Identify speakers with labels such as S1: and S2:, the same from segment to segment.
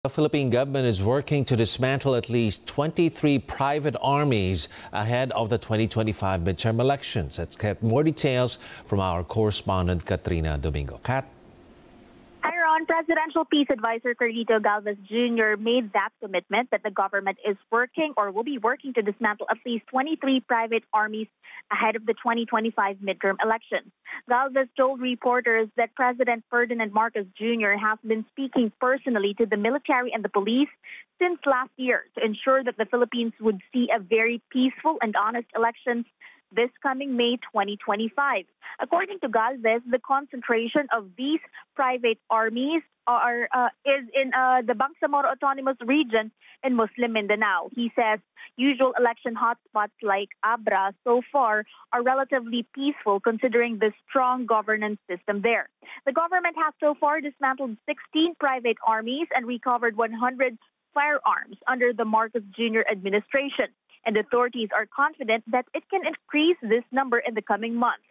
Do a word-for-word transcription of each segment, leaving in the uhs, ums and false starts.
S1: The Philippine government is working to dismantle at least twenty-three private armies ahead of the twenty twenty-five midterm elections. Let's get more details from our correspondent, Katrina Domingo. Kat?
S2: Ron, Presidential Peace Advisor Carlito Galvez Junior made that commitment that the government is working or will be working to dismantle at least twenty-three private armies ahead of the twenty twenty-five midterm elections. Galvez told reporters that President Ferdinand Marcos Junior has been speaking personally to the military and the police since last year to ensure that the Philippines would see a very peaceful and honest elections this coming May twenty twenty-five. According to Galvez, the concentration of these private armies are uh, is in uh, the Bangsamoro Autonomous Region in Muslim Mindanao. He says usual election hotspots like Abra so far are relatively peaceful considering the strong governance system there. The government has so far dismantled sixteen private armies and recovered one hundred firearms under the Marcos Junior administration, and authorities are confident that it can increase this number in the coming months.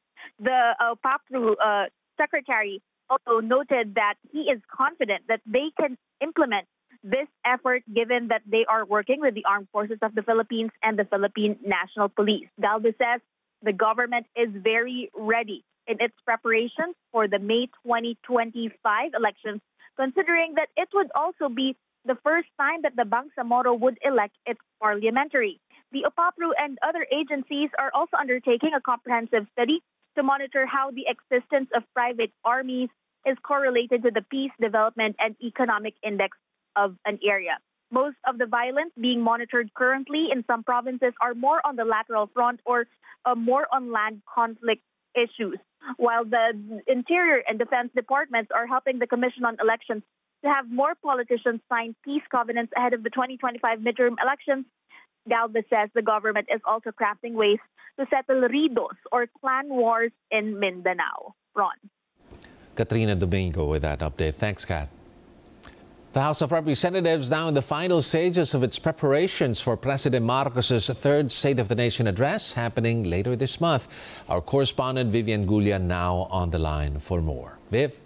S2: The uh, PAPRU uh, secretary also noted that he is confident that they can implement this effort given that they are working with the Armed Forces of the Philippines and the Philippine National Police. Galvez says the government is very ready in its preparations for the May twenty twenty-five elections, considering that it would also be the first time that the Bangsamoro would elect its parliamentary. The OPAPRU and other agencies are also undertaking a comprehensive study to monitor how the existence of private armies is correlated to the peace, development, and economic index of an area. Most of the violence being monitored currently in some provinces are more on the lateral front or uh, more on land conflict issues, while the Interior and Defense Departments are helping the Commission on Elections to have more politicians sign peace covenants ahead of the twenty twenty-five midterm elections. Galvez says the government is also crafting ways to settle ridos or clan wars in Mindanao. Ron.
S1: Katrina Domingo with that update. Thanks, Kat. The House of Representatives now in the final stages of its preparations for President Marcos's third State of the Nation address happening later this month. Our correspondent Vivian Gulia now on the line for more. Viv?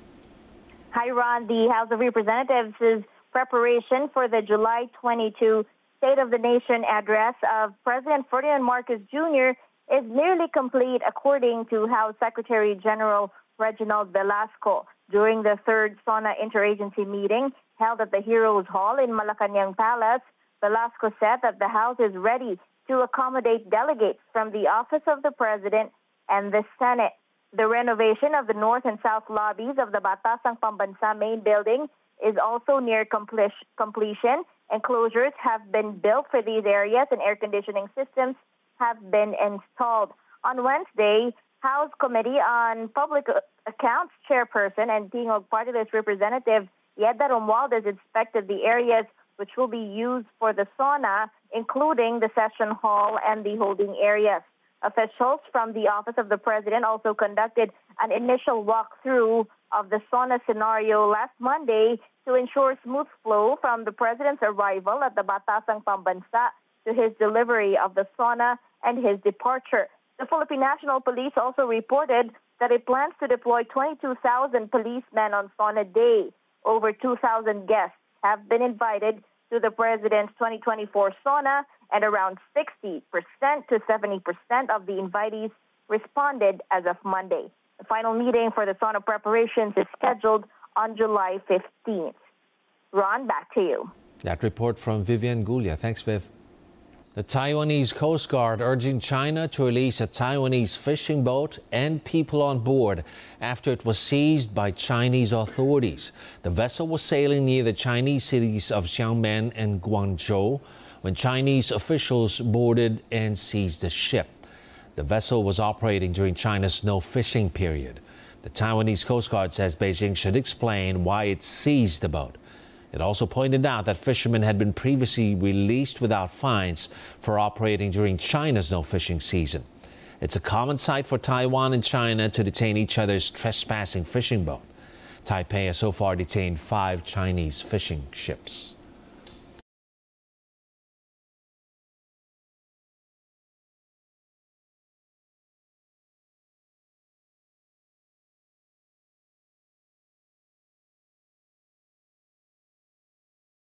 S3: Hi, Ron. The House of Representatives' preparation for the July twenty-second State of the Nation address of President Ferdinand Marcos Junior is nearly complete, according to House Secretary General Reginald Velasco. During the third SONA interagency meeting held at the Heroes Hall in Malacanang Palace, Velasco said that the House is ready to accommodate delegates from the Office of the President and the Senate. The renovation of the north and south lobbies of the Batasang Pambansa main building is also near completion. Enclosures have been built for these areas and air conditioning systems have been installed. On Wednesday, House Committee on Public Accounts Chairperson and Tingog Party List Representative Yeda Romualdez inspected the areas which will be used for the SONA, including the session hall and the holding areas. Officials from the Office of the President also conducted an initial walkthrough of the SONA scenario last Monday to ensure smooth flow from the President's arrival at the Batasang Pambansa to his delivery of the SONA and his departure. The Philippine National Police also reported that it plans to deploy twenty-two thousand policemen on SONA Day. Over two thousand guests have been invited to the President's twenty twenty-four SONA, and around sixty percent to seventy percent of the invitees responded as of Monday. The final meeting for the SONA preparations is scheduled on July fifteenth. Ron, back to you.
S1: That report from Vivian Gulia. Thanks, Viv. The Taiwanese Coast Guard urging China to release a Taiwanese fishing boat and people on board after it was seized by Chinese authorities. The vessel was sailing near the Chinese cities of Xiamen and Guangzhou when Chinese officials boarded and seized the ship. The vessel was operating during China's no fishing period. The Taiwanese Coast Guard says Beijing should explain why it seized the boat. It also pointed out that fishermen had been previously released without fines for operating during China's no fishing season. It's a common sight for Taiwan and China to detain each other's trespassing fishing boat. Taipei has so far detained five Chinese fishing ships.